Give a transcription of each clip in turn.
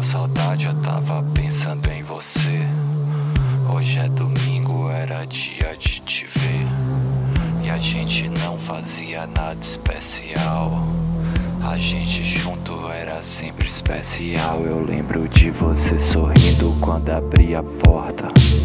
saudade, eu tava pensando em você. Hoje é domingo, era dia de te ver. E a gente não fazia nada especial. A gente junto era sempre especial. Eu lembro de você sorrindo quando abri a porta.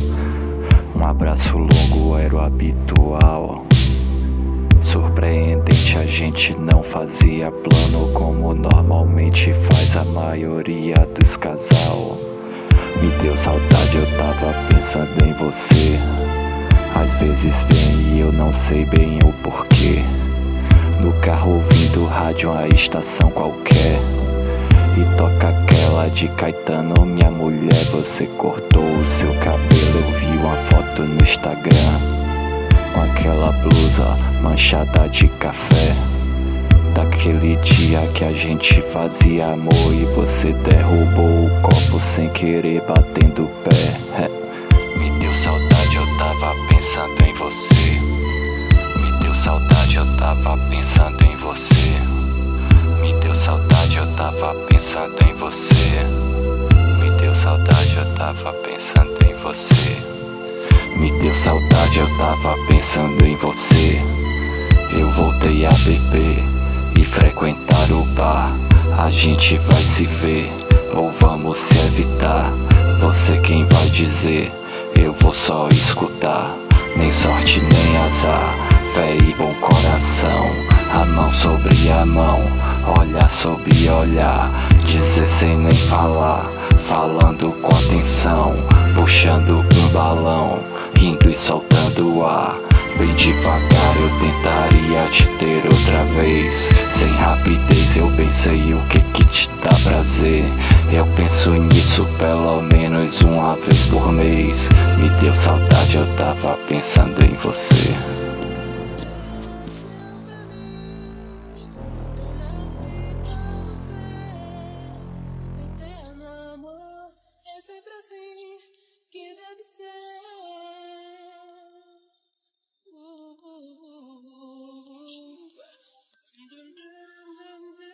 Um abraço longo era o habitual. Surpreendente, a gente não fazia plano como normalmente faz a maioria dos casal. Me deu saudade, eu tava pensando em você. Às vezes vem e eu não sei bem o porquê. No carro ouvindo rádio, uma estação qualquer, e toca aquela de Caetano, minha mulher. Você cortou o seu cabelo, eu vi uma foto no Instagram, com aquela blusa manchada de café. Daquele dia que a gente fazia amor e você derrubou o copo sem querer, batendo o pé. Me deu saudade, eu tava pensando em você. Me deu saudade, eu tava pensando em você. Me deu saudade, eu tava pensando em você. Me deu saudade, eu tava pensando em você. Me deu saudade, eu tava pensando em você. Eu voltei a beber e frequentar o bar. A gente vai se ver ou vamos se evitar? Você quem vai dizer, eu vou só escutar. Nem sorte nem azar, fé e bom coração. A mão sobre a mão, olhar sobre olhar. Dizer sem nem falar, falando com atenção. Puxando um balão, rindo e soltando o ar. Bem devagar eu tentaria te ter outra vez. Sem rapidez eu bem sei o que te dá prazer. Eu penso nisso pelo menos uma vez por mês. Me deu saudade, eu tava pensando em você. Que deve ser.